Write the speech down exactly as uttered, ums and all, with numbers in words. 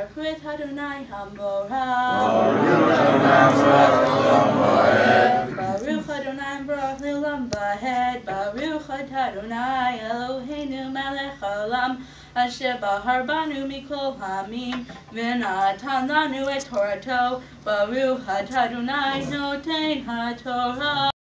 Baruch Adonai Hamborah. Baruch Adonai Baruch Bahed. Baruch Adonai Baruch Leolam Vahed. Baruch Adonai Eloheinu Melech Haolam. Asher bahar banu mikol hamim, v'natan lanu et Torato. Baruch Adonai noten haTorah.